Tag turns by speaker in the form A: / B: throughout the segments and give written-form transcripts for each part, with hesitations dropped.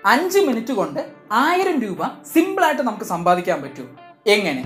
A: 5 minute കൊണ്ട് 1000 രൂപ സിമ്പിളായിട്ട് നമുക്ക് സമ്പാദിക്കാൻ പറ്റും. എങ്ങനെ?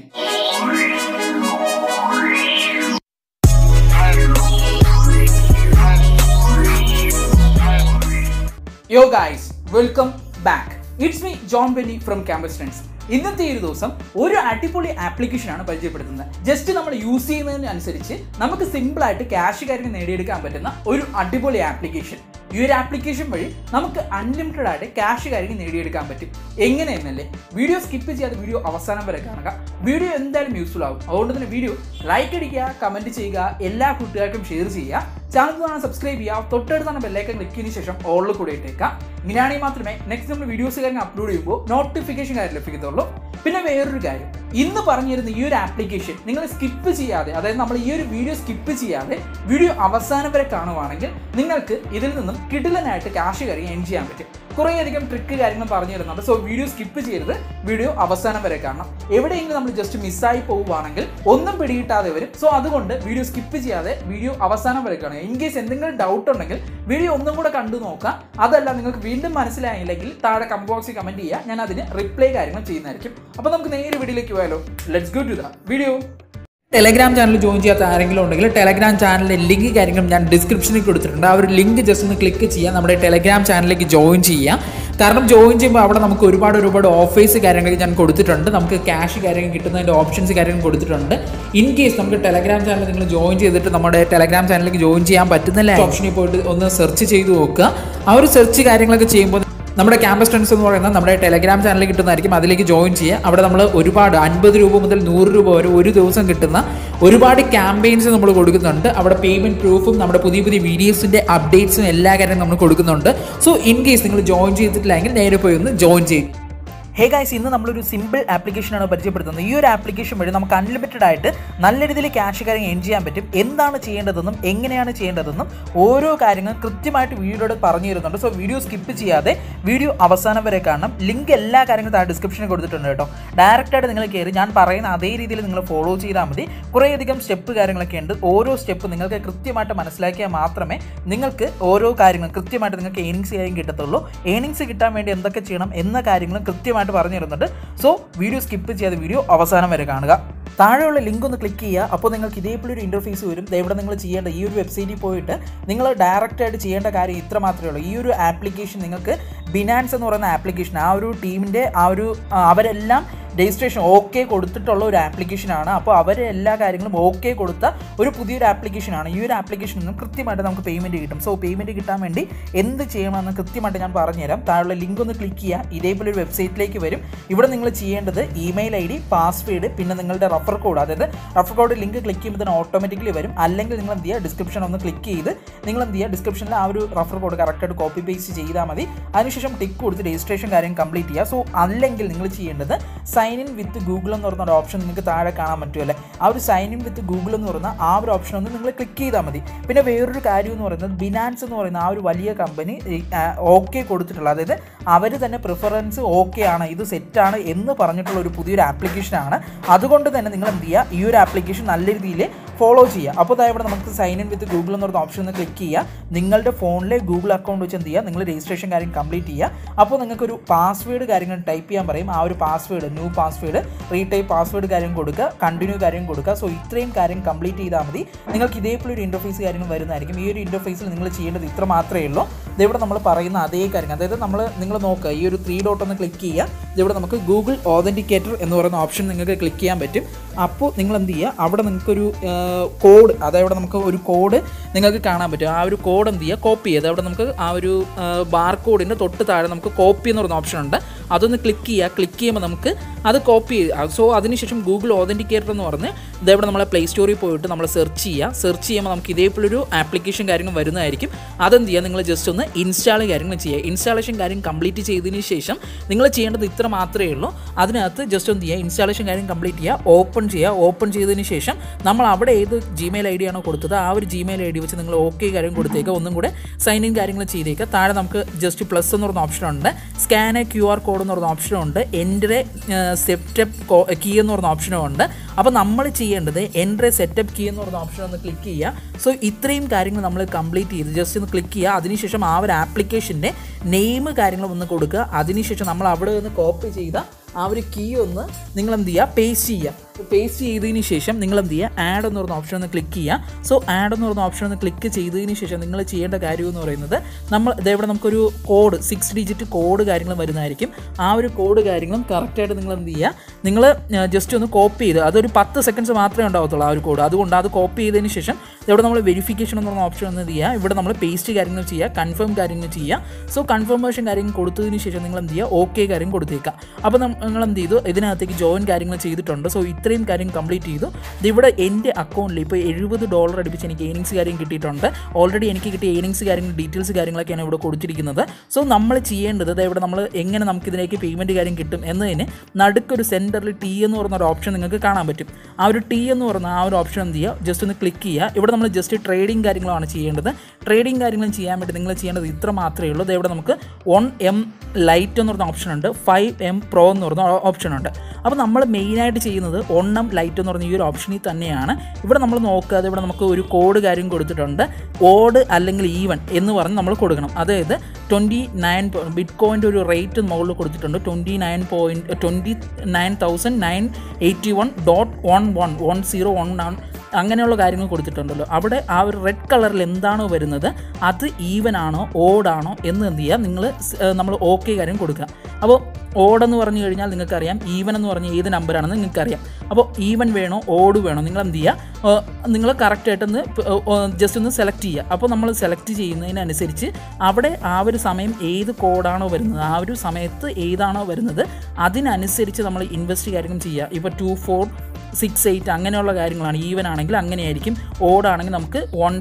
A: Yo guys, welcome back. It's me John Benny from Trendz. ഇന്നത്തെ ഈ ഒരു ദിവസം ഒരു അടിപൊളി ആപ്ലിക്കേഷനാണ് പരിചയപ്പെടുത്തുന്നത്. ജസ്റ്റ് നമ്മൾ യൂസ് ചെയ്യുന്നതിനനുസരിച്ച് നമുക്ക് സിമ്പിളായിട്ട് ക്യാഷ് കാര്യങ്ങൾ നേടിയെടുക്കാൻ പറ്റുന്ന ഒരു അടിപൊളി ആപ്ലിക്കേഷൻ. ഈ ഒരു ആപ്ലിക്കേഷൻ വഴി നമുക്ക് അൺലിമിറ്റഡ് ആയിട്ട് ക്യാഷ് കാര്യങ്ങൾ നേടിയെടുക്കാൻ പറ്റും. എങ്ങനെയെന്നല്ലേ? വീഡിയോ സ്കിപ്പ് ചെയ്യാതെ വീഡിയോ അവസാനം വരെ കാണുക. വീഡിയോ എന്തായാലും യൂസ്ഫുൾ ആവും. അതുകൊണ്ട് തന്നെ വീഡിയോ ലൈക്ക് അടിക്കുക, കമൻറ്റ് ചെയ്യുക, എല്ലാ കൂട്ടുകാർക്കും ഷെയർ ചെയ്യുക, ചാനൽ കാണാൻ സബ്സ്ക്രൈബ് ചെയ്യുക, തൊട്ടടുത്താണ് ബെല്ലൈക്കൺ ക്ലിക്ക് ചെയ്തതിന് ശേഷം ഓളിൽ കൂടെ ഇട്ടേക്കാം. ഇങ്ങനെയാണെങ്കിൽ മാത്രമേ നെക്സ്റ്റ് നമ്മൾ വീഡിയോസ് കാര്യം അപ്ലോഡ് ചെയ്യുമ്പോൾ നോട്ടിഫിക്കേഷൻ കാര്യം ലഭിക്കത്തുള്ളൂ. പിന്നെ വേറൊരു കാര്യം, ഇന്ന് പറഞ്ഞിരുന്ന ഈ ഒരു ആപ്ലിക്കേഷൻ നിങ്ങൾ സ്കിപ്പ് ചെയ്യാതെ, അതായത് നമ്മൾ ഈ ഒരു വീഡിയോ സ്കിപ്പ് ചെയ്യാതെ വീഡിയോ അവസാനം വരെ കാണുവാണെങ്കിൽ നിങ്ങൾക്ക് ഇതിൽ നിന്നും കിടിലനായിട്ട് ക്യാഷ് കാര്യം എൻ ചെയ്യാൻ പറ്റും. കുറേയധികം ട്രിക്ക് കാര്യങ്ങൾ പറഞ്ഞു തരുന്നുണ്ട്. സോ വീഡിയോ സ്കിപ്പ് ചെയ്യരുത്, വീഡിയോ അവസാനം വരെ കാണണം. എവിടെയെങ്കിലും നമ്മൾ ജസ്റ്റ് മിസ്സായി പോവുകയാണെങ്കിൽ ഒന്നും പിടികിട്ടാതെ വരും. സോ അതുകൊണ്ട് വീഡിയോ സ്കിപ്പ് ചെയ്യാതെ വീഡിയോ അവസാനം വരെ കാണുക. ഇൻ കേസ് എന്തെങ്കിലും ഡൗട്ട് ഉണ്ടെങ്കിൽ വീഡിയോ ഒന്നും കൂടെ കണ്ടു നോക്കാം. അതല്ല നിങ്ങൾക്ക് വീണ്ടും മനസ്സിലായില്ലെങ്കിൽ താഴെ കമന്റ് ബോക്സിൽ കമന്റ് ചെയ്യുക, ഞാൻ അതിന് റിപ്ലൈ കാര്യങ്ങൾ ചെയ്യുന്നതായിരിക്കും. അപ്പോൾ നമുക്ക് നേരെ വീഡിയോയിലേക്ക് പോയാലോ. Let's go to the video. Telegram channel join ചെയ്യാത്ത ആരെങ്കിലും ഉണ്ടെങ്കിൽ ടെലഗ്രാം ചാനലിലെ ലിങ്ക് കാര്യങ്ങളും ഞാൻ ഡിസ്ക്രിപ്ഷനിൽ കൊടുത്തിട്ടുണ്ട്. ആ ഒരു ലിങ്ക് ജസ്റ്റ് ഒന്ന് ക്ലിക്ക് ചെയ്യുക, നമ്മുടെ ടെലഗ്രാം ചാനലിലേക്ക് ജോയിൻ ചെയ്യുക. കാരണം ജോയിൻ ചെയ്യുമ്പോൾ അവിടെ നമുക്ക് ഒരുപാട് ഓഫേഴ്സ് കാര്യങ്ങൾ ഞാൻ കൊടുത്തിട്ടുണ്ട്. നമുക്ക് ക്യാഷ് കാര്യങ്ങൾ കിട്ടുന്നതിൻ്റെ ഓപ്ഷൻസ് കാര്യങ്ങൾ കൊടുത്തിട്ടുണ്ട്. ഇൻ കേസ് നമുക്ക് ടെലഗ്രാം ചാനൽ നിങ്ങൾ ജോയിൻ ചെയ്തിട്ട് നമ്മുടെ ടെലഗ്രാം ചാനലിലേക്ക് ജോയിൻ ചെയ്യാൻ പറ്റുന്നില്ല, ഓപ്ഷനിൽ പോയിട്ട് ഒന്ന് സെർച്ച് ചെയ്ത് നോക്കുക. ആ ഒരു സെർച്ച് കാര്യങ്ങളൊക്കെ ചെയ്യുമ്പോൾ നമ്മുടെ ക്യാമ്പസ് ട്രെൻഡ്സ് എന്ന് പറയുന്നത് നമ്മുടെ ടെലഗ്രാം ചാനലിൽ കിട്ടുന്നതായിരിക്കും. അതിലേക്ക് ജോയിൻ ചെയ്യുക. അവിടെ നമ്മൾ ഒരുപാട് 50 രൂപ മുതൽ 100 രൂപ വരെ ഒരു ദിവസം കിട്ടുന്ന ഒരുപാട് ക്യാമ്പയിൻസ് നമ്മൾ കൊടുക്കുന്നുണ്ട്. അവിടെ പേയ്മെൻറ്റ് പ്രൂഫും നമ്മുടെ പുതിയ വീഡിയോസിൻ്റെ അപ്ഡേറ്റ്സും എല്ലാ കാര്യവും നമ്മൾ കൊടുക്കുന്നുണ്ട്. സോ ഇൻ കേസ് നിങ്ങൾ ജോയിൻ ചെയ്തിട്ടില്ലെങ്കിൽ നേരെ പോയി ഒന്ന് ജോയിൻ ചെയ്യും. ഹേ ഗൈസ്, ഇന്ന് നമ്മളൊരു സിമ്പിൾ ആപ്ലിക്കേഷനാണ് പരിചയപ്പെടുത്തുന്നത്. ഈ ഒരു ആപ്ലിക്കേഷൻ വഴി നമുക്ക് അൺലിമിറ്റഡ് ആയിട്ട് നല്ല രീതിയിൽ ക്യാഷ് കാര്യങ്ങൾ എൻ ചെയ്യാൻ പറ്റും. എന്താണ് ചെയ്യേണ്ടതെന്നും എങ്ങനെയാണ് ചെയ്യേണ്ടതെന്നും ഓരോ കാര്യങ്ങളും കൃത്യമായിട്ട് വീഡിയോയോട് പറഞ്ഞു തരുന്നുണ്ട്. സോ വീഡിയോ സ്കിപ്പ് ചെയ്യാതെ വീഡിയോ അവസാനം വരെ കാണണം. ലിങ്ക് എല്ലാ കാര്യങ്ങളും താഴെ ഡിസ്ക്രിപ്ഷനിൽ കൊടുത്തിട്ടുണ്ട് കേട്ടോ. ഡയറക്റ്റായിട്ട് നിങ്ങൾ കയറി ഞാൻ പറയുന്ന അതേ രീതിയിൽ നിങ്ങൾ ഫോളോ ചെയ്താൽ മതി. കുറേയധികം സ്റ്റെപ്പ് കാര്യങ്ങളൊക്കെ ഉണ്ട്. ഓരോ സ്റ്റെപ്പ് നിങ്ങൾക്ക് കൃത്യമായിട്ട് മനസ്സിലാക്കിയാൽ മാത്രമേ നിങ്ങൾക്ക് ഓരോ കാര്യങ്ങളും കൃത്യമായിട്ട് നിങ്ങൾക്ക് ഏണിങ്സ് കാര്യം കിട്ടത്തുള്ളൂ. ഏണിങ്സ് കിട്ടാൻ വേണ്ടി എന്തൊക്കെ ചെയ്യണം എന്ന കാര്യങ്ങളും കൃത്യമായിട്ട് പറഞ്ഞു തരുന്നുണ്ട്. സോ വീഡിയോ സ്കിപ്പ് ചെയ്യാതെ വീഡിയോ അവസാനം വരെ കാണുക. താഴെയുള്ള ലിങ്ക് ഒന്ന് ക്ലിക്ക് ചെയ്യുക. അപ്പോൾ നിങ്ങൾക്ക് ഇതേപോലെ ഒരു ഇൻ്റർഫേസ് വരും. ഇവിടെ നിങ്ങൾ ചെയ്യേണ്ട ഈ ഒരു വെബ്സൈറ്റിൽ പോയിട്ട് നിങ്ങൾ ഡയറക്റ്റായിട്ട് ചെയ്യേണ്ട കാര്യം ഇത്ര മാത്രമേ ഉള്ളൂ. ഈ ഒരു ആപ്ലിക്കേഷൻ നിങ്ങൾക്ക് ബിനാൻസ് എന്ന് പറയുന്ന ആപ്ലിക്കേഷൻ, ആ ഒരു ടീമിൻ്റെ അവരെല്ലാം രജിസ്ട്രേഷൻ ഓക്കെ കൊടുത്തിട്ടുള്ള ഒരു ആപ്ലിക്കേഷനാണ്. അപ്പോൾ അവർ എല്ലാ കാര്യങ്ങളും ഓക്കെ കൊടുത്ത ഒരു പുതിയൊരു ആപ്ലിക്കേഷനാണ്. ഈ ഒരു ആപ്ലിക്കേഷനിൽ നിന്നും കൃത്യമായിട്ട് നമുക്ക് പേയ്മെൻറ്റ് കിട്ടും. സോ പേയ്മെൻറ്റ് കിട്ടാൻ വേണ്ടി എന്ത് ചെയ്യണമെന്ന് കൃത്യമായിട്ട് ഞാൻ പറഞ്ഞുതരാം. താഴെയുള്ള ലിങ്ക് ഒന്ന് ക്ലിക്ക് ചെയ്യുക. ഇതേപോലെ ഒരു വെബ്സൈറ്റിലേക്ക് വരും. ഇവിടെ നിങ്ങൾ ചെയ്യേണ്ടത് ഇമെയിൽ ID, പാസ്വേഡ്, പിന്നെ നിങ്ങളുടെ റഫർ കോഡ്, അതായത് റഫർ കോഡ് ലിങ്ക് ക്ലിക്ക് ചെയ്യുമ്പോൾ തന്നെ ഓട്ടോമാറ്റിക്കലി വരും. അല്ലെങ്കിൽ നിങ്ങൾ എന്ത് ചെയ്യുക, ഡിസ്ക്രിപ്ഷൻ ഒന്ന് ക്ലിക്ക് ചെയ്ത് നിങ്ങൾ എന്ത് ചെയ്യുക, ഡിസ്ക്രിപ്ഷനിൽ ആ ഒരു റഫർ കോഡ് കറക്റ്റായിട്ട് കോപ്പി പേസ്റ്റ് ചെയ്താൽ മതി. അതിനുശേഷം ടിക്ക് കൊടുത്ത് രജിസ്ട്രേഷൻ കാര്യം കംപ്ലീറ്റ് ചെയ്യുക. സോ അല്ലെങ്കിൽ നിങ്ങൾ ചെയ്യേണ്ടത് സൈൻ ഇൻ വിത്ത് ഗൂഗിൾ എന്ന് പറയുന്ന ഒരു ഓപ്ഷൻ നിങ്ങൾക്ക് താഴെ കാണാൻ പറ്റുമല്ലേ. ആ ഒരു സൈൻ ഇൻ വിത്ത് ഗൂഗിൾ എന്ന് പറയുന്ന ആ ഒരു ഓപ്ഷൻ ഒന്ന് നിങ്ങൾ ക്ലിക്ക് ചെയ്താൽ മതി. പിന്നെ വേറൊരു കാര്യം എന്ന് പറയുന്നത് ബിനാൻസ് എന്ന് പറയുന്ന ആ ഒരു വലിയ കമ്പനി ഓക്കെ കൊടുത്തിട്ടുള്ള, അതായത് അവർ തന്നെ പ്രിഫറൻസ് ഓക്കെ ആണ്, ഇത് സെറ്റാണ് എന്ന് പറഞ്ഞിട്ടുള്ള ഒരു പുതിയൊരു ആപ്ലിക്കേഷനാണ്. അതുകൊണ്ട് തന്നെ നിങ്ങൾ എന്ത് ചെയ്യുക, ഈ ഒരു ആപ്ലിക്കേഷൻ നല്ല രീതിയിൽ ഫോളോ ചെയ്യുക. അപ്പോൾ ഇവിടെ നമുക്ക് സൈൻ ഇൻ വിത്ത് ഗൂഗിൾ എന്ന് പറയുന്ന ഓപ്ഷൻ ഒന്ന് ക്ലിക്ക് ചെയ്യുക. നിങ്ങളുടെ ഫോണിലെ ഗൂഗിൾ അക്കൗണ്ട് വെച്ച് എന്ത് ചെയ്യുക, നിങ്ങൾ രജിസ്ട്രേഷൻ കാര്യം കംപ്ലീറ്റ് ചെയ്യുക. അപ്പോൾ നിങ്ങൾക്കൊരു പാസ്വേഡ് കാര്യങ്ങൾ ടൈപ്പ് ചെയ്യാൻ പറയും. ആ ഒരു password, new password, retype password കാര്യം കൊടുക്കുക, കണ്ടിന്യൂ കാര്യം കൊടുക്കുക. സോ ഇത്രയും കാര്യം കംപ്ലീറ്റ് ചെയ്താൽ മതി. നിങ്ങൾക്ക് ഇതേപോലെ ഒരു ഇൻ്റർഫേസ് കാര്യങ്ങൾ വരുന്നതായിരിക്കും. ഈ ഒരു ഇൻ്റർഫേസിൽ നിങ്ങൾ ചെയ്യേണ്ടത് ഇത്ര മാത്രമേ ഉള്ളൂ. ഇവിടെ നമ്മൾ പറയുന്ന അതേ കാര്യങ്ങൾ, അതായത് നിങ്ങൾ നോക്കുക, ഈ ഒരു 3 ഡോട്ട് ഒന്ന് ക്ലിക്ക് ചെയ്യുക. ഇവിടെ നമുക്ക് ഗൂഗിൾ ഓതൻറ്റിക്കേറ്റർ എന്ന് പറയുന്ന ഓപ്ഷൻ നിങ്ങൾക്ക് ക്ലിക്ക് ചെയ്യാൻ പറ്റും. അപ്പോൾ നിങ്ങൾ എന്ത് ചെയ്യുക, അവിടെ നിങ്ങൾക്കൊരു കോഡ്, അതായത് നമുക്ക് ഒരു കോഡ് നിങ്ങൾക്ക് കാണാൻ പറ്റും. ആ ഒരു കോഡ് എന്ത് ചെയ്യുക, കോപ്പി ചെയ്ത് അവിടെ നമുക്ക് ആ ഒരു ബാർ കോഡിൻ്റെ തൊട്ട് താഴെ നമുക്ക് കോപ്പി എന്ന് പറയുന്ന ഓപ്ഷൻ ഉണ്ട്. അതൊന്ന് ക്ലിക്ക് ചെയ്യുക. ക്ലിക്ക് ചെയ്യുമ്പോൾ നമുക്ക് അത് കോപ്പി ചെയ്യുക. സോ അതിനുശേഷം ഗൂഗിൾ ഓതൻറ്റിക്കേറ്റർ എന്ന് പറഞ്ഞ് ഇതേവിടെ നമ്മളെ പ്ലേ സ്റ്റോറിൽ പോയിട്ട് നമ്മൾ സെർച്ച് ചെയ്യുമ്പോൾ നമുക്ക് ഇതേപോലൊരു ആപ്ലിക്കേഷൻ കാര്യങ്ങൾ വരുന്നതായിരിക്കും. അതെന്ത് ചെയ്യുക, നിങ്ങൾ ജസ്റ്റ് ഒന്ന് ഇൻസ്റ്റാൾ കാര്യങ്ങൾ ചെയ്യുക. ഇൻസ്റ്റാളേഷൻ കാര്യം കംപ്ലീറ്റ് ചെയ്തതിന് ശേഷം നിങ്ങൾ ചെയ്യേണ്ടത് ഇത്ര മാത്രമേ ഉള്ളൂ. അതിനകത്ത് ജസ്റ്റ് എന്ത് ചെയ്യുക, ഇൻസ്റ്റാളേഷൻ കാര്യം കംപ്ലീറ്റ് ചെയ്യുക, ഓപ്പൺ
B: ഓപ്പൺ ചെയ്യുക. ഓപ്പൺ ചെയ്തതിന് ശേഷം നമ്മൾ അവിടെ ഏത് ജിമെയിൽ ഐ ഡി ആണോ കൊടുത്തത് ആ ഒരു ജിമെയിൽ ഐ ഡി വെച്ച് നിങ്ങൾ ഓക്കെ കാര്യം കൊടുത്തേക്കുക. ഒന്നും കൂടെ സൈൻ ഇൻ കാര്യങ്ങൾ ചെയ്തേക്കുക. താഴെ നമുക്ക് ജസ്റ്റ് പ്ലസ് എന്ന് പറഞ്ഞ ഓപ്ഷൻ ഉണ്ട്, സ്കാൻ എ QR കോഡ് എന്ന് പറഞ്ഞ ഓപ്ഷനും ഉണ്ട്, എൻ്റർ സെറ്റപ്പ് കീ എന്ന് പറഞ്ഞ ഓപ്ഷനും ഉണ്ട്. അപ്പോൾ നമ്മൾ ചെയ്യേണ്ടത് എൻ്റർ സെറ്റപ്പ് കീ എന്ന് പറഞ്ഞ ഓപ്ഷൻ ഒന്ന് ക്ലിക്ക് ചെയ്യുക. സോ ഇത്രയും കാര്യങ്ങൾ നമ്മൾ കംപ്ലീറ്റ് ചെയ്ത് ജസ്റ്റ് ഒന്ന് ക്ലിക്ക് ചെയ്യുക. അതിനുശേഷം ആ ഒരു ആപ്ലിക്കേഷൻ്റെ നെയിം കാര്യങ്ങളും ഒന്ന് കൊടുക്കുക. അതിനുശേഷം നമ്മൾ അവിടെ നിന്ന് കോപ്പി ചെയ്ത ആ ഒരു കീ ഒന്ന് നിങ്ങൾ എന്ത് ചെയ്യുക, പേസ്റ്റ് ചെയ്യുക. പേസ്റ്റ് ചെയ്തതിന് ശേഷം നിങ്ങൾ എന്ത് ചെയ്യുക, ആഡ് എന്ന് പറഞ്ഞ ഓപ്ഷൻ ഒന്ന് ക്ലിക്ക് ചെയ്യുക. സോ ആഡ് എന്ന് പറഞ്ഞ ഓപ്ഷൻ ഒന്ന് ക്ലിക്ക് ചെയ്തതിന് ശേഷം നിങ്ങൾ ചെയ്യേണ്ട കാര്യം എന്ന് പറയുന്നത്, നമ്മൾ ഇതേവിടെ നമുക്കൊരു കോഡ് 6 ഡിജിറ്റ് കോഡ് കാര്യങ്ങളും വരുന്നതായിരിക്കും. ആ ഒരു കോഡ് കാര്യങ്ങളും കറക്റ്റായിട്ട് നിങ്ങൾ എന്ത് ചെയ്യുക, നിങ്ങൾ ജസ്റ്റ് ഒന്ന് കോപ്പി ചെയ്ത്, അതൊരു 10 സെക്കൻഡ്സ് മാത്രമേ ഉണ്ടാകത്തുള്ളൂ ആ ഒരു കോഡ്. അതുകൊണ്ട് അത് കോപ്പി ചെയ്തതിന് ശേഷം ഇവിടെ നമ്മൾ വെരിഫിക്കേഷൻ എന്ന് പറഞ്ഞ ഓപ്ഷൻ ഒന്ന് ചെയ്യുക. ഇവിടെ നമ്മൾ പേസ്റ്റ് കാര്യങ്ങൾ ചെയ്യുക, കൺഫേം കാര്യങ്ങൾ ചെയ്യുക. സോ കൺഫർമേഷൻ കാര്യങ്ങൾ കൊടുത്തതിന് ശേഷം നിങ്ങൾ എന്ത് ചെയ്യുക, ഓക്കെ കാര്യം കൊടുത്തേക്കുക. അപ്പോൾ നിങ്ങൾ എന്ത് ചെയ്തു, ഇതിനകത്തേക്ക് ജോയിൻ കാര്യങ്ങൾ ചെയ്തിട്ടുണ്ട്. സോ ഇത്രയും കാര്യം കംപ്ലീറ്റ് ചെയ്തു. ഇവിടെ എൻ്റെ അക്കൗണ്ടിൽ ഇപ്പോൾ $70 അടുപ്പിച്ച് എനിക്ക് ഏണിങ്സ് കാര്യം കിട്ടിയിട്ടുണ്ട്. ഓൾറെഡി എനിക്ക് കിട്ടിയ ഏണിങ്സ് കാര്യങ്ങൾ ഡീറ്റെയിൽസ് കാര്യങ്ങളൊക്കെയാണ് ഇവിടെ കൊടുത്തിരിക്കുന്നത്. സോ നമ്മൾ ചെയ്യേണ്ടത് ഇവിടെ നമ്മൾ എങ്ങനെ നമുക്കിതിലേക്ക് പേയ്മെൻറ്റ് കാര്യം കിട്ടും എന്നതിന് നടുക്കൊരു സെൻറ്ററിൽ ടി എന്ന് പറഞ്ഞൊരു ഓപ്ഷൻ നിങ്ങൾക്ക് കാണാൻ പറ്റും. ആ ഒരു ടി എന്ന് പറഞ്ഞ ആ ഒരു ഓപ്ഷൻ എന്ത് ചെയ്യുക, ജസ്റ്റ് ഒന്ന് ക്ലിക്ക് ചെയ്യുക. ഇവിടെ നമ്മൾ ജസ്റ്റ് ട്രേഡിംഗ് കാര്യങ്ങളാണ് ചെയ്യേണ്ടത്. ട്രേഡിംഗ് കാര്യങ്ങളും ചെയ്യാൻ വേണ്ടി നിങ്ങൾ ചെയ്യേണ്ടത് ഇത്ര മാത്രമേ ഉള്ളൂ. ഇവിടെ നമുക്ക് 1M ലൈറ്റ് എന്ന് പറഞ്ഞ ഓപ്ഷൻ ഉണ്ട്, 5M Pro എന്ന് പറഞ്ഞ ഓപ്ഷൻ ഉണ്ട്. അപ്പോൾ നമ്മൾ മെയിനായിട്ട് ചെയ്യുന്നത് 1M ലൈറ്റ് എന്ന് പറഞ്ഞ ഈ ഒരു ഓപ്ഷനിൽ തന്നെയാണ്. ഇവിടെ നമ്മൾ നോക്കാതെ ഇവിടെ നമുക്ക് ഒരു കോഡ് കാര്യം കൊടുത്തിട്ടുണ്ട്, ഓഡ് അല്ലെങ്കിൽ ഈവൻ എന്ന് പറഞ്ഞ് നമ്മൾ കൊടുക്കണം. അതായത് 29 ബിറ്റ് കോയിൻ്റെ ഒരു റേറ്റ് മുകളിൽ കൊടുത്തിട്ടുണ്ട്, 29,981.11 അങ്ങനെയുള്ള കാര്യങ്ങൾ കൊടുത്തിട്ടുണ്ടല്ലോ. അവിടെ ആ ഒരു റെഡ് കളറിൽ എന്താണോ വരുന്നത് അത് ഈവൻ ആണോ ഓഡാണോ എന്ന് എന്ത് ചെയ്യുക, നമ്മൾ ഓക്കെ കാര്യം കൊടുക്കുക. അപ്പോൾ ഓടെന്ന് പറഞ്ഞു കഴിഞ്ഞാൽ നിങ്ങൾക്കറിയാം, ഈവൻ എന്ന് പറഞ്ഞാൽ ഏത് നമ്പറാണെന്ന് നിങ്ങൾക്കറിയാം. അപ്പോൾ ഈവൻ വേണോ ഓഡ് വേണോ നിങ്ങൾ എന്ത് ചെയ്യുക, നിങ്ങൾ കറക്റ്റായിട്ടൊന്ന് ജസ്റ്റ് ഒന്ന് സെലക്ട് ചെയ്യുക. അപ്പോൾ നമ്മൾ സെലക്ട് ചെയ്യുന്നതിനനുസരിച്ച് അവിടെ ആ ഒരു സമയം ഏത് കോഡാണോ വരുന്നത്, ആ ഒരു സമയത്ത് ഏതാണോ വരുന്നത് അതിനനുസരിച്ച് നമ്മൾ ഇൻവെസ്റ്റ് കാര്യങ്ങൾ ചെയ്യുക. ഇപ്പോൾ 2468 അങ്ങനെയുള്ള കാര്യങ്ങളാണ്. ഈവൻ ആണെങ്കിൽ അങ്ങനെയായിരിക്കും, ഓടാണെങ്കിൽ നമുക്ക്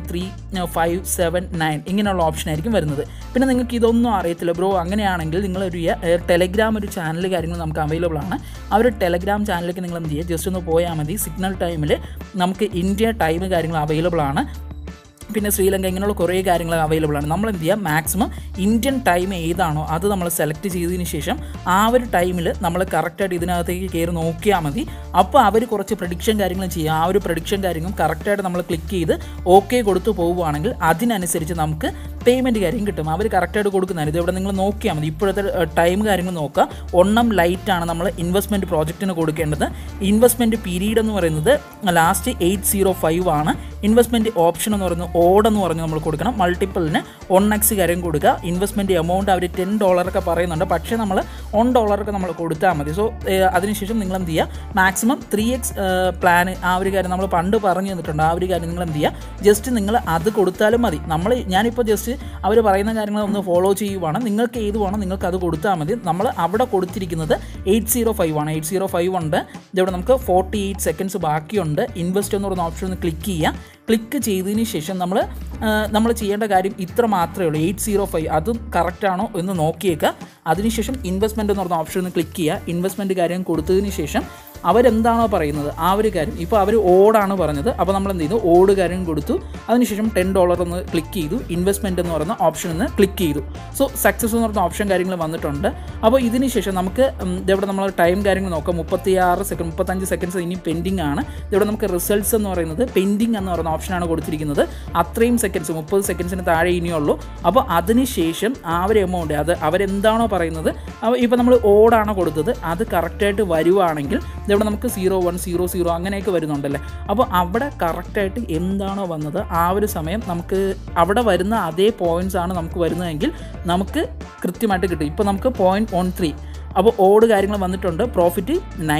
B: 13579 ഇങ്ങനെയുള്ള ഓപ്ഷൻ ആയിരിക്കും വരുന്നത്. പിന്നെ നിങ്ങൾക്ക് ഇതൊന്നും അറിയത്തില്ല ബ്രോ, അങ്ങനെയാണെങ്കിൽ നിങ്ങളൊരു ടെലഗ്രാം ഒരു ചാനൽ കാര്യങ്ങൾ നമുക്ക് അവൈലബിൾ ആണ്. ആ ഒരു ടെലഗ്രാം ചാനലിലേക്ക് നിങ്ങൾ എന്ത് ചെയ്യുക, ജസ്റ്റ് ഒന്ന് പോയാൽ മതി. സിഗ്നൽ ടൈമിൽ നമുക്ക് ഇന്ത്യ ടൈം കാര്യങ്ങൾ അവൈലബിൾ ആണ്, പിന്നെ ശ്രീലങ്ക ഇങ്ങനെയുള്ള കുറേ കാര്യങ്ങൾ അവൈലബിൾ ആണ്. നമ്മൾ എന്ത് ചെയ്യുക, മാക്സിമം ഇന്ത്യൻ ടൈം ഏതാണോ അത് നമ്മൾ സെലക്ട് ചെയ്തതിന് ശേഷം ആ ഒരു ടൈമിൽ നമ്മൾ കറക്റ്റായിട്ട് ഇതിനകത്തേക്ക് കയറി നോക്കിയാൽ മതി. അപ്പോൾ അവർ കുറച്ച് പ്രഡിക്ഷൻ കാര്യങ്ങളും ചെയ്യുക. ആ ഒരു പ്രഡിക്ഷൻ കാര്യങ്ങളും കറക്റ്റായിട്ട് നമ്മൾ ക്ലിക്ക് ചെയ്ത് ഓക്കെ കൊടുത്തു പോവുകയാണെങ്കിൽ അതിനനുസരിച്ച് നമുക്ക് പേയ്മെൻറ്റ് കാര്യം കിട്ടും. അവർ കറക്റ്റായിട്ട് കൊടുക്കുന്നതാണ്. ഇതിവിടെ നിങ്ങൾ നോക്കിയാൽ മതി. ഇപ്പോഴത്തെ ടൈം കാര്യങ്ങൾ നോക്കുക. 1M ലൈറ്റാണ് നമ്മൾ ഇൻവെസ്റ്റ്മെൻറ്റ് പ്രോജക്റ്റിന് കൊടുക്കേണ്ടത്. ഇൻവെസ്റ്റ്മെൻറ്റ് പീരീഡ് എന്ന് പറയുന്നത് ലാസ്റ്റ് 805 ആണ്. ഇൻവെസ്റ്റ്മെൻറ്റ് ഓപ്ഷൻ എന്ന് പറയുന്നത് ഓഡ് എന്ന് പറഞ്ഞ് നമ്മൾ കൊടുക്കണം. മൾട്ടിപ്പിളിന് 1x കാര്യം കൊടുക്കുക. ഇൻവെസ്റ്റ്മെൻറ്റ് എമൗണ്ട് അവർ $10 പറയുന്നുണ്ട്, പക്ഷേ നമ്മൾ $1 നമ്മൾ കൊടുത്താൽ മതി. സോ അതിനുശേഷം നിങ്ങൾ എന്ത് ചെയ്യുക, മാക്സിമം 3x പ്ലാൻ ആ ഒരു കാര്യം നമ്മൾ പണ്ട് പറഞ്ഞു തന്നിട്ടുണ്ട്. ആ ഒരു കാര്യം നിങ്ങൾ എന്ത് ചെയ്യുക, ജസ്റ്റ് നിങ്ങൾ അത് കൊടുത്താലും മതി. ഞാനിപ്പോൾ ജസ്റ്റ് അവർ പറയുന്ന കാര്യങ്ങൾ ഒന്ന് ഫോളോ ചെയ്യുവാണ്. നിങ്ങൾക്ക് ഏത് വേണം നിങ്ങൾക്ക് അത് കൊടുത്താൽ മതി. നമ്മൾ അവിടെ കൊടുത്തിരിക്കുന്നത് 805 ആണ്. 805 ഉണ്ട്. ഇതിവിടെ നമുക്ക് 48 സെക്കൻഡ്സ് ബാക്കിയുണ്ട്. ഇൻവെസ്റ്റ് എന്ന് പറയുന്ന ഓപ്ഷൻ ഒന്ന് ക്ലിക്ക് ചെയ്യുക. ക്ലിക്ക് ചെയ്തതിന് ശേഷം നമ്മൾ ചെയ്യേണ്ട കാര്യം ഇത്ര മാത്രമേ ഉള്ളൂ. 805 അതും കറക്റ്റാണോ എന്ന് നോക്കിയേക്കുക. അതിനുശേഷം ഇൻവെസ്റ്റ്മെൻറ്റ് എന്ന് പറഞ്ഞ ഓപ്ഷൻ ഒന്ന് ക്ലിക്ക് ചെയ്യുക. ഇൻവെസ്റ്റ്മെൻറ്റ് കാര്യം കൊടുത്തതിന് ശേഷം അവരെന്താണോ പറയുന്നത് ആ ഒരു കാര്യം, ഇപ്പോൾ അവർ ഓടാണ് പറഞ്ഞത്, അപ്പോൾ നമ്മൾ എന്ത് ചെയ്തു, ഓട് കാര്യം കൊടുത്തു. അതിനുശേഷം $10 ഒന്ന് ക്ലിക്ക് ചെയ്തു. ഇൻവെസ്റ്റ്മെൻറ്റ് എന്ന് പറയുന്ന ഓപ്ഷൻ ഒന്ന് ക്ലിക്ക് ചെയ്തു. സോ സക്സസ് എന്ന് പറയുന്ന ഓപ്ഷൻ കാര്യങ്ങൾ വന്നിട്ടുണ്ട്. അപ്പോൾ ഇതിന് ശേഷം നമുക്ക് ഇതെവിടെ നമ്മൾ ടൈം കാര്യങ്ങൾ നോക്കാം. 35 സെക്കൻഡ്സ് ഇനി പെൻഡിങ് ആണ്. ഇതെവിടെ നമുക്ക് റിസൾട്ട്സ് എന്ന് പറയുന്നത് പെൻഡിങ് എന്ന് പറയുന്ന ഓപ്ഷനാണ് കൊടുത്തിരിക്കുന്നത്. അത്രയും സെക്കൻഡ്സ് 30 സെക്കൻഡ്സിന് താഴെ ഇനിയുള്ളൂ. അപ്പോൾ അതിനുശേഷം ആ ഒരു എമൗണ്ട് അത് അവരെന്താണോ പറയുന്നത്, ഇപ്പോൾ നമ്മൾ ഓടാണോ കൊടുത്തത് അത് കറക്റ്റായിട്ട് വരുവാണെങ്കിൽ ഇവിടെ നമുക്ക് 0100 അങ്ങനെയൊക്കെ വരുന്നുണ്ടല്ലേ. അപ്പോൾ അവിടെ കറക്റ്റായിട്ട് എന്താണോ വന്നത് ആ ഒരു സമയം നമുക്ക് അവിടെ വരുന്ന അതേ പോയിൻറ്റ്സ് ആണ് നമുക്ക് വരുന്നതെങ്കിൽ നമുക്ക് കൃത്യമായിട്ട് കിട്ടും. ഇപ്പോൾ നമുക്ക് 0.13 അപ്പോൾ ഓട് കാര്യങ്ങൾ വന്നിട്ടുണ്ട്. പ്രോഫിറ്റ്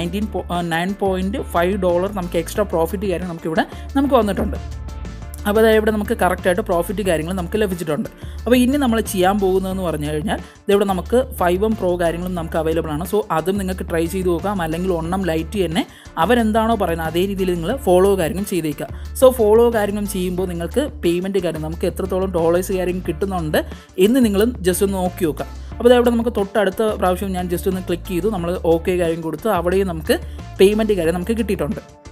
B: $9.5 നമുക്ക് എക്സ്ട്രാ പ്രോഫിറ്റ് കാര്യം നമുക്ക് വന്നിട്ടുണ്ട്. അപ്പോൾ ഇവിടെ നമുക്ക് കറക്റ്റായിട്ട് പ്രോഫിറ്റ് കാര്യങ്ങൾ നമുക്ക് ലഭിച്ചിട്ടുണ്ട്. അപ്പോൾ ഇനി നമ്മൾ ചെയ്യാൻ പോകുന്നതെന്ന് പറഞ്ഞു കഴിഞ്ഞാൽ ഇതിവിടെ നമുക്ക് 5M Pro കാര്യങ്ങളും നമുക്ക് അവൈലബിൾ ആണ്. സോ അതും നിങ്ങൾക്ക് ട്രൈ ചെയ്ത് നോക്കാം. അല്ലെങ്കിൽ 1M ലൈറ്റ് തന്നെ അവരെന്താണോ പറയുന്നത് അതേ രീതിയിൽ നിങ്ങൾ ഫോളോ കാര്യങ്ങൾ ചെയ്തേക്കുക. സോ ഫോളോ കാര്യങ്ങൾ ചെയ്യുമ്പോൾ നിങ്ങൾക്ക് പേയ്മെൻറ്റ് കാര്യം നമുക്ക് എത്രത്തോളം ഡോളേഴ്സ് കാര്യം കിട്ടുന്നുണ്ട് എന്ന് നിങ്ങളും ജസ്റ്റ് ഒന്ന് നോക്കി നോക്കാം. അപ്പോൾ ഇവിടെ നമുക്ക് തൊട്ടടുത്ത പ്രാവശ്യം ഞാൻ ജസ്റ്റ് ഒന്ന് ക്ലിക്ക് ചെയ്തു, നമ്മൾ ഓക്കെ കാര്യം കൊടുത്ത് അവിടെയും നമുക്ക് പേയ്മെൻറ്റ് കാര്യം നമുക്ക് കിട്ടിയിട്ടുണ്ട്.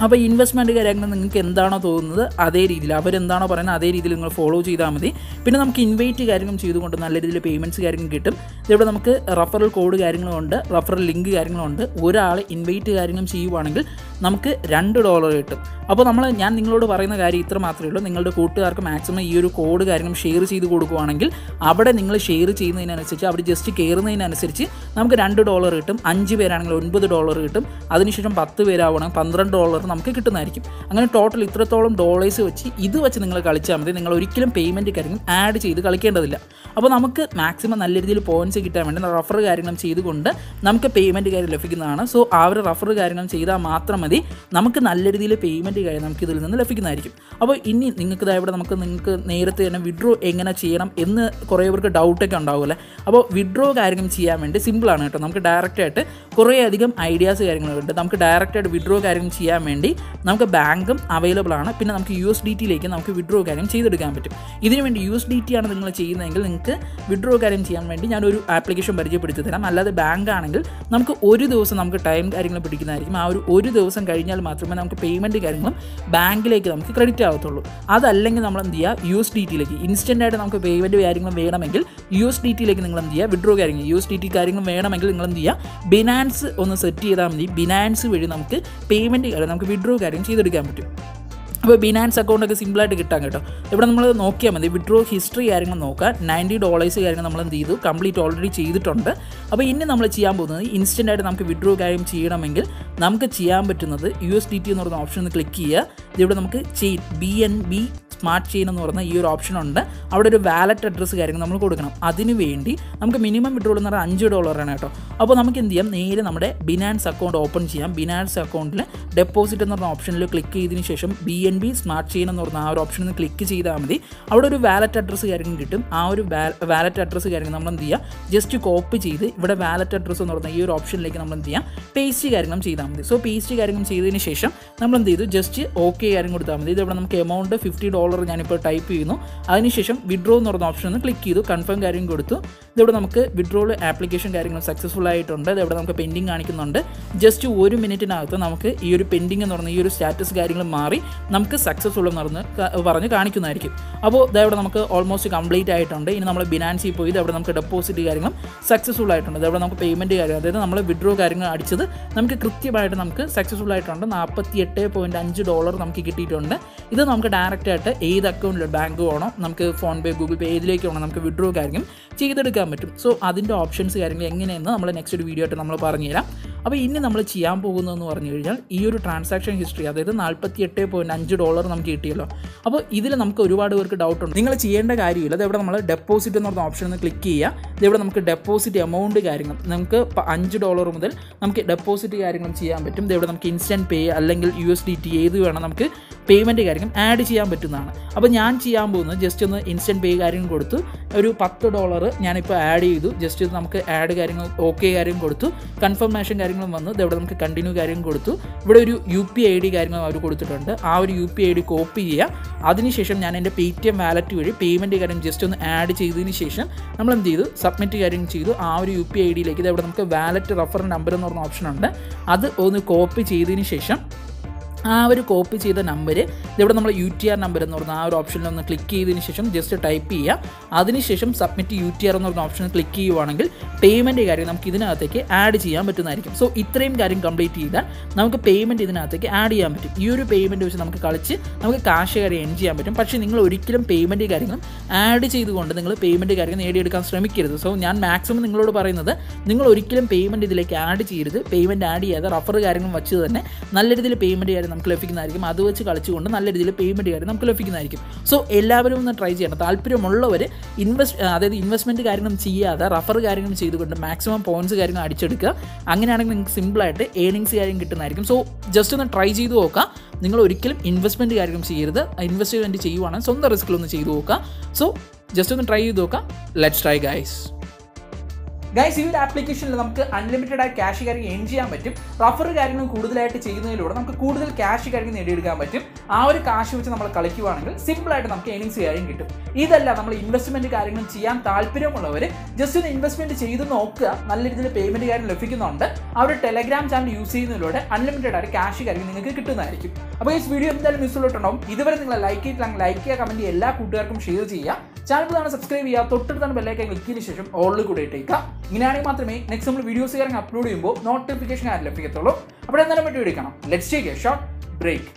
B: അപ്പോൾ ഇൻവെസ്റ്റ്മെൻറ്റ് കാര്യങ്ങൾ നിങ്ങൾക്ക് എന്താണോ തോന്നുന്നത് അതേ രീതിയിൽ അവരെന്താണോ പറയുന്നത് അതേ രീതിയിൽ നിങ്ങൾ ഫോളോ ചെയ്താൽ മതി. പിന്നെ നമുക്ക് ഇൻവൈറ്റ് കാര്യങ്ങളും ചെയ്തുകൊണ്ട് നല്ല രീതിയിൽ പേയ്മെൻറ്റ്സ് കാര്യങ്ങളും കിട്ടും. ഇവിടെ നമുക്ക് റഫറൽ കോഡ് കാര്യങ്ങളുമുണ്ട്, റഫറൽ ലിങ്ക് കാര്യങ്ങളുമുണ്ട്. ഒരാൾ ഇൻവൈറ്റ് കാര്യങ്ങളും ചെയ്യുവാണെങ്കിൽ നമുക്ക് $2 കിട്ടും. അപ്പോൾ ഞാൻ നിങ്ങളോട് പറയുന്ന കാര്യം ഇത്ര മാത്രമേ ഉള്ളൂ. നിങ്ങളുടെ കൂട്ടുകാർക്ക് മാക്സിമം ഈ ഒരു കോഡ് കാര്യങ്ങളും ഷെയർ ചെയ്ത് കൊടുക്കുവാണെങ്കിൽ അവിടെ നിങ്ങൾ ഷെയർ ചെയ്യുന്നതിനനുസരിച്ച് അവർ ജസ്റ്റ് കയറുന്നതിനനുസരിച്ച് നമുക്ക് $2 കിട്ടും. 5 പേരാണെങ്കിൽ $9 കിട്ടും. അതിനുശേഷം 10 പേരാവണം $12 നമുക്ക് കിട്ടുന്നതായിരിക്കും. അങ്ങനെ ടോട്ടൽ ഇത്രത്തോളം ഡോളേഴ്സ് വെച്ച് ഇത് വെച്ച് നിങ്ങൾ കളിച്ചാൽ മതി. നിങ്ങൾ ഒരിക്കലും പേയ്മെൻറ്റ് കാര്യങ്ങൾ ആഡ് ചെയ്ത് കളിക്കേണ്ടതില്ല. അപ്പോൾ നമുക്ക് മാക്സിമം നല്ല രീതിയിൽ പോയിൻറ്റ്സ് കിട്ടാൻ വേണ്ടി റഫർ കാര്യങ്ങളും ചെയ്തുകൊണ്ട് നമുക്ക് പേയ്മെൻറ്റ് കാര്യം ലഭിക്കുന്നതാണ്. സോ ആ ഒരു റഫർ കാര്യങ്ങളും ചെയ്താൽ മാത്രം മതി നമുക്ക് നല്ല രീതിയിൽ പേയ്മെൻറ്റ് കാര്യം നമുക്ക് ഇതിൽ നിന്ന് ലഭിക്കുന്നതായിരിക്കും. അപ്പോൾ ഇനി നിങ്ങൾക്ക് ഇവിടെ നിങ്ങൾക്ക് നേരത്തെ തന്നെ വിഡ്രോ എങ്ങനെ ചെയ്യണം എന്ന് കുറേ പേർക്ക് ഡൗട്ടൊക്കെ ഉണ്ടാവുമല്ലേ. അപ്പോൾ വിഡ്രോ കാര്യങ്ങൾ ചെയ്യാൻ വേണ്ടി സിമ്പിളാണ് കേട്ടോ. നമുക്ക് ഡയറക്റ്റായിട്ട് കുറേയധികം ഐഡിയാസ് കാര്യങ്ങളുണ്ട്. നമുക്ക് ഡയറക്റ്റായിട്ട് വിഡ്രോ കാര്യങ്ങൾ ചെയ്യാൻ വേണ്ടി നമുക്ക് ബാങ്കും അവൈലബിൾ ആണ്. പിന്നെ നമുക്ക് USDT-യിലേക്ക് നമുക്ക് വിഡ്രോ കാര്യം ചെയ്തെടുക്കാൻ പറ്റും. ഇതിനു വേണ്ടി USDT ആണ് നിങ്ങൾ ചെയ്യുന്നതെങ്കിൽ നിങ്ങൾക്ക് വിഡ്രോ കാര്യം ചെയ്യാൻ വേണ്ടി ഞാനൊരു ആപ്ലിക്കേഷൻ പരിചയപ്പെടുത്തി തരാം. അല്ലാതെ ബാങ്ക് ആണെങ്കിൽ നമുക്ക് ഒരു ദിവസം നമുക്ക് ടൈം കാര്യങ്ങൾ പിടിക്കുന്നതായിരിക്കും. ആ ഒരു ദിവസം കഴിഞ്ഞാൽ മാത്രമേ നമുക്ക് പേയ്മെൻറ്റ് കാര്യങ്ങളും ബാങ്കിലേക്ക് നമുക്ക് ക്രെഡിറ്റ് ആവത്തുള്ളൂ. അതല്ലെങ്കിൽ നമ്മൾ എന്ത് ചെയ്യുക, USDT-യിലേക്ക് ഇൻസ്റ്റൻ്റായിട്ട് നമുക്ക് പേയ്മെൻറ്റ് കാര്യങ്ങളും വേണമെങ്കിൽ USDT-യിലേക്ക് നിങ്ങൾ എന്ത് ചെയ്യുക, വിഡ്രോ കാര്യങ്ങൾ USDT കാര്യങ്ങളും വേണമെങ്കിൽ നിങ്ങൾ എന്ത് ചെയ്യുക, ബിനാൻസ് ഒന്ന് സെറ്റ് ചെയ്താൽ മതി. ബിനാൻസ് വഴി നമുക്ക് പേയ്മെൻറ്റ് കാര്യം നമുക്ക് വിഡ്രോ കാര്യം ചെയ്തെടുക്കാൻ പറ്റും. അപ്പോൾ ബിനാൻസ് അക്കൗണ്ടൊക്കെ സിമ്പിളായിട്ട് കിട്ടാൻ കേട്ടോ. ഇവിടെ നമ്മൾ നോക്കിയാൽ മതി. വിഡ്രോ ഹിസ്റ്ററി കാര്യങ്ങൾ നോക്കാം. $90 കാര്യങ്ങൾ നമ്മൾ എന്ത് ചെയ്തു, കംപ്ലീറ്റ് ഓൾറെഡി ചെയ്തിട്ടുണ്ട്. അപ്പോൾ ഇനി നമ്മൾ ചെയ്യാൻ പോകുന്നത് ഇൻസ്റ്റൻ്റായിട്ട് നമുക്ക് വിഡ്രോ കാര്യം ചെയ്യണമെങ്കിൽ നമുക്ക് ചെയ്യാൻ പറ്റുന്നത് USDT എന്ന് പറയുന്ന ഓപ്ഷൻ ഒന്ന് ക്ലിക്ക് ചെയ്യുക. ഇവിടെ നമുക്ക് BNB സ്മാർട്ട് ചെയിൻ എന്ന് പറയുന്ന ഈ ഒരു ഓപ്ഷൻ ഉണ്ട്. അവിടെ ഒരു വാലറ്റ് അഡ്രസ്സ് കാര്യങ്ങൾ നമ്മൾ കൊടുക്കണം. അതിന് വേണ്ടി നമുക്ക് മിനിമം വിഡ്രോൾ എന്ന് പറഞ്ഞാൽ $5 കേട്ടോ. അപ്പോൾ നമുക്ക് എന്ത് ചെയ്യാം, നേരെ നമ്മുടെ ബിനാൻസ് അക്കൗണ്ട് ഓപ്പൺ ചെയ്യാം. ബിനാൻസ് അക്കൗണ്ടിൽ ഡെപ്പോസിറ്റ് എന്ന് പറഞ്ഞ ഓപ്ഷനിൽ ക്ലിക്ക് ചെയ്തതിന് ശേഷം BNB സ്മാർട്ട് ചെയിൻ എന്ന് പറഞ്ഞ ആ ഒരു ഓപ്ഷനിൽ ക്ലിക്ക് ചെയ്താൽ മതി. അവിടെ ഒരു വാലറ്റ് അഡ്രസ്സ് കാര്യങ്ങൾ കിട്ടും. ആ ഒരു വാലറ്റ് അഡ്രസ്സ് കാര്യങ്ങൾ നമ്മൾ എന്ത് ചെയ്യുക, ജസ്റ്റ് കോപ്പി ചെയ്ത് ഇവിടെ വാലറ്റ് അഡ്രസ്സ് എന്ന് പറയുന്ന ഈ ഒരു ഓപ്ഷനിലേക്ക് നമ്മൾ എന്ത് ചെയ്യാം, പേസ്റ്റ് കാര്യങ്ങളും ചെയ്താൽ മതി. സോ പേസ്റ്റ് കാര്യങ്ങളും ചെയ്തതിന് ശേഷം നമ്മൾ എന്ത് ചെയ്തു, ജസ്റ്റ് ഓക്കെ കാര്യം കൊടുത്താൽ മതി. ഇതിവിടെ നമുക്ക് എമൗണ്ട് $50 ഞാനിപ്പോൾ ടൈപ്പ് ചെയ്യുന്നു. അതിനുശേഷം വിഡ്രോ എന്ന് പറയുന്ന ഓപ്ഷൻ ഒന്ന് ക്ലിക്ക് ചെയ്തു, കൺഫേം കാര്യം കൊടുത്തു. ഇതിവിടെ നമുക്ക് വിഡ്രോൾ ആപ്ലിക്കേഷൻ കാര്യങ്ങൾ സക്സസ്ഫുൾ ആയിട്ടുണ്ട്. ഇതിവിടെ നമുക്ക് പെൻഡിങ് കാണിക്കുന്നുണ്ട്. ജസ്റ്റ് 1 മിനിറ്റിനകത്ത് നമുക്ക് ഈ ഒരു പെൻഡിങ് എന്ന് പറയുന്ന ഈ ഒരു സ്റ്റാറ്റസ് കാര്യങ്ങൾ മാറി നമുക്ക് സക്സസ്ഫുൾ എന്ന് പറഞ്ഞ് കാണിക്കുന്നതായിരിക്കും. അപ്പോൾ ഇതവിടെ നമുക്ക് ഓൾമോസ്റ്റ് കംപ്ലീറ്റ് ആയിട്ടുണ്ട്. ഇനി നമ്മൾ ബിനാൻസിൽ പോയി ഇതവിടെ നമുക്ക് ഡെപ്പോസിറ്റ് കാര്യങ്ങളും സക്സസ്ഫുൾ ആയിട്ടുണ്ട്. ഇതവിടെ നമുക്ക് പേയ്മെൻറ്റ് കാര്യം, അതായത് നമ്മൾ വിഡ്രോ കാര്യങ്ങൾ അടിച്ചത് നമുക്ക് കൃത്യമായിട്ട് നമുക്ക് സക്സസ്ഫുൾ ആയിട്ടുണ്ട്. $48.5 നമുക്ക് കിട്ടിയിട്ടുണ്ട്. ഇത് നമുക്ക് ഡയറക്റ്റായിട്ട് ഏത് അക്കൗണ്ടിൽ ബാങ്ക് വേണോ, നമുക്ക് ഫോൺപേ, ഗൂഗിൾ പേ ഏതിലേക്ക് വേണോ നമുക്ക് വിഡ്രോ കാര്യം ചെയ്തെടുക്കാൻ പറ്റും. സോ അതിൻ്റെ ഓപ്ഷൻസ് കാര്യങ്ങൾ എങ്ങനെയെന്ന് നമ്മൾ നെക്സ്റ്റ് ഒരു വീഡിയോ ആയിട്ട് നമ്മൾ പറഞ്ഞുതരാം. അപ്പോൾ ഇനി നമ്മൾ ചെയ്യാൻ പോകുന്നതെന്ന് പറഞ്ഞു കഴിഞ്ഞാൽ ഈ ഒരു ട്രാൻസാക്ഷൻ ഹിസ്റ്ററി, അതായത് $48.5 നമുക്ക് കിട്ടിയല്ലോ. അപ്പോൾ ഇതിൽ നമുക്ക് ഒരുപാട് പേർക്ക് ഡൗട്ടുണ്ട്. നിങ്ങൾ ചെയ്യേണ്ട കാര്യമില്ല. അതെവിടെ നമ്മൾ ഡെപ്പോസിറ്റ് എന്ന് പറഞ്ഞ ഓപ്ഷൻ ഒന്ന് ക്ലിക്ക് ചെയ്യുക. ഇതെവിടെ നമുക്ക് ഡെപ്പോസിറ്റ് എമൗണ്ട് കാര്യങ്ങൾ നമുക്ക് $5 മുതൽ നമുക്ക് ഡെപ്പോസിറ്റ് കാര്യങ്ങളും ചെയ്യാൻ പറ്റും. ഇതെവിടെ നമുക്ക് ഇൻസ്റ്റൻറ്റ് പേ അല്ലെങ്കിൽ USDT ഏത് വേണം നമുക്ക് പേയ്മെൻറ്റ് കാര്യങ്ങൾ ആഡ് ചെയ്യാൻ പറ്റുന്നതാണ്. അപ്പോൾ ഞാൻ ചെയ്യാൻ പോകുന്നത് ജസ്റ്റ് ഒന്ന് ഇൻസ്റ്റൻറ്റ് പേ കാര്യം കൊടുത്തു, ഒരു $10 ഞാനിപ്പോൾ ആഡ് ചെയ്തു. ജസ്റ്റ് നമുക്ക് ആഡ് കാര്യങ്ങൾ ഓക്കെ കാര്യം കൊടുത്തു, കൺഫർമേഷൻ കാര്യങ്ങളും വന്നു. ഇതെവിടെ നമുക്ക് കണ്ടിന്യൂ കാര്യം കൊടുത്തു. ഇവിടെ ഒരു UPI ID കാര്യങ്ങൾ അവർ കൊടുത്തിട്ടുണ്ട്. ആ ഒരു UPI ID കോപ്പി ചെയ്യുക. അതിനുശേഷം ഞാൻ എൻ്റെ Paytm വാലറ്റ് വഴി പേയ്മെൻറ്റ് കാര്യം ജസ്റ്റ് ഒന്ന് ആഡ് ചെയ്തതിന് ശേഷം നമ്മൾ എന്ത് ചെയ്തു, സബ്മിറ്റ് കാര്യം ചെയ്തു. ആ ഒരു UPI IDയിലേക്ക് ഇതെവിടെ നമുക്ക് വാലറ്റ് റഫർ നമ്പർ എന്ന് പറഞ്ഞ ഓപ്ഷൻ ഉണ്ട്. അത് ഒന്ന് കോപ്പി ചെയ്തതിന് ശേഷം ആ ഒരു കോപ്പി ചെയ്ത നമ്പർ ഇവിടെ നമ്മൾ UTR നമ്പർ എന്ന് പറഞ്ഞാൽ ആ ഒരു ഓപ്ഷനിൽ ഒന്ന് ക്ലിക്ക് ചെയ്തതിന് ശേഷം ജസ്റ്റ് ടൈപ്പ് ചെയ്യുക. അതിനുശേഷം സബ്മിറ്റ് UTR എന്ന് പറഞ്ഞ ഓപ്ഷനിൽ ക്ലിക്ക് ചെയ്യുവാണെങ്കിൽ പേയ്മെൻറ്റ് കാര്യം നമുക്ക് ഇതിനകത്തേക്ക് ആഡ് ചെയ്യാൻ പറ്റുന്നതായിരിക്കും. സോ ഇത്രയും കാര്യം കംപ്ലീറ്റ് ചെയ്താൽ നമുക്ക് പേയ്മെൻറ്റ് ഇതിനകത്തേക്ക് ആഡ് ചെയ്യാൻ പറ്റും. ഈ ഒരു പേയ്മെൻറ്റ് വെച്ച് നമുക്ക് കളിച്ച് നമുക്ക് കാശ് കാര്യം എൻ ചെയ്യാൻ പറ്റും. പക്ഷേ നിങ്ങൾ ഒരിക്കലും പേയ്മെൻറ്റ് കാര്യങ്ങളും ആഡ് ചെയ്തുകൊണ്ട് നിങ്ങൾ പേയ്മെൻറ്റ് കാര്യങ്ങൾ നേടിയെടുക്കാൻ ശ്രമിക്കരുത്. സോ ഞാൻ മാക്സിമം നിങ്ങളോട് പറയുന്നത് നിങ്ങൾ ഒരിക്കലും പേയ്മെൻറ്റ് ഇതിലേക്ക് ആഡ് ചെയ്യരുത്. പേയ്മെൻറ്റ് ആഡ് ചെയ്യാതെ റഫർ കാര്യങ്ങളും വെച്ച് തന്നെ നല്ല രീതിയിൽ പേയ്മെൻറ്റ് കാര്യം നമുക്ക് ലഭിക്കുന്നതായിരിക്കും. അത് വെച്ച് കളിച്ചുകൊണ്ട് നല്ല രീതിയിൽ പേയ്മെൻറ്റ് കാര്യം നമുക്ക് ലഭിക്കുന്നതായിരിക്കും. സോ എല്ലാവരും ഒന്ന് ട്രൈ ചെയ്യണം. താല്പര്യമുള്ളവർ ഇൻവെസ്റ്റ്മെൻറ്റ് കാര്യങ്ങളും ചെയ്യാതെ റഫർ കാര്യങ്ങളും ചെയ്തുകൊണ്ട് മാക്സിമം പോയിൻറ്റ്സ് കാര്യങ്ങൾ അടിച്ചെടുക്കുക. അങ്ങനെയാണെങ്കിൽ നിങ്ങൾക്ക് സിമ്പിളായിട്ട് ഏണിങ്സ് കാര്യം കിട്ടുന്നതായിരിക്കും. സോ ജസ്റ്റ് ഒന്ന് ട്രൈ ചെയ്ത് നോക്കുക. നിങ്ങൾ ഒരിക്കലും ഇൻവെസ്റ്റ്മെൻറ്റ് കാര്യം ചെയ്യരുത്. ഇൻവെസ്റ്റ്മെൻറ്റ് ചെയ്യുവാണെങ്കിൽ സ്വന്തം റിസ്ക്കിലൊന്ന് ചെയ്ത് നോക്കുക. സോ ജസ്റ്റ് ഒന്ന് ട്രൈ ചെയ്ത് നോക്കുക. Let's try guys.
A: ഗൈസ് ഈ ഒരു ആപ്ലിക്കേഷനിൽ നമുക്ക് അൺലിമിറ്റഡ് ആയി ക്യാഷ് കാര്യങ്ങൾ ഏൺ ചെയ്യാൻ പറ്റും. റഫർ കാര്യങ്ങൾ കൂടുതലായിട്ട് ചെയ്യുന്നതിലൂടെ നമുക്ക് കൂടുതൽ ക്യാഷ് കാര്യങ്ങൾ നേടിയെടുക്കാൻ പറ്റും. ആ ഒരു കാശ് വെച്ച് നമ്മൾ കളിക്കുകയാണെങ്കിൽ സിമ്പിളായിട്ട് നമുക്ക് ഏണിങ്സ് കാര്യം കിട്ടും. ഇതല്ല നമ്മൾ ഇൻവെസ്റ്റ്മെന്റ് കാര്യങ്ങളും ചെയ്യാൻ താല്പര്യമുള്ളവർ ജസ്റ്റ് ഒന്ന് ഇൻവെസ്റ്റ്മെന്റ് ചെയ്ത് നോക്കുക. നല്ല രീതിയിൽ പേയ്മെന്റ് കാര്യം ലഭിക്കുന്നുണ്ട്. ആ ഒരു ടെലഗ്രാം ചാനൽ യൂസ് ചെയ്യുന്നതിലൂടെ അൺലിമിറ്റഡ് ആയിട്ട് ക്യാഷ് കാര്യം നിങ്ങൾക്ക് കിട്ടുന്നതായിരിക്കും. അപ്പോൾ ഈ വീഡിയോ എന്തായാലും മിസ്സുള്ളട്ടുണ്ടാവും. ഇതുവരെ നിങ്ങൾ ലൈക്ക് ചെയ്തിട്ടില്ലെങ്കിൽ ലൈക്ക് ചെയ്യുക, കമന്റ് ചെയ്യുക, എല്ലാ കൂട്ടുകാർക്കും ഷെയർ ചെയ്യുക. ചാനൽ സബ്സ്ക്രൈബ് ചെയ്യുക, തൊട്ടടുത്താണ് ബെല്ലൈക്കൻ ക്ലിക്ക് ചെയ്തതിനു ശേഷം ഓളിൽ കൂടെ ഇട്ടേക്കുക. ഇങ്ങനെയാണെങ്കിൽ മാത്രമേ നെക്സ്റ്റ് നമ്മൾ വീഡിയോസ് കാര്യങ്ങൾ അപ്ലോഡ് ചെയ്യുമ്പോൾ നോട്ടിഫിക്കേഷൻ ആരും ലഭിക്കത്തുള്ളൂ. അപ്പോൾ എന്തായാലും വീഡിയോ എടുക്കണം. Let's take a short break.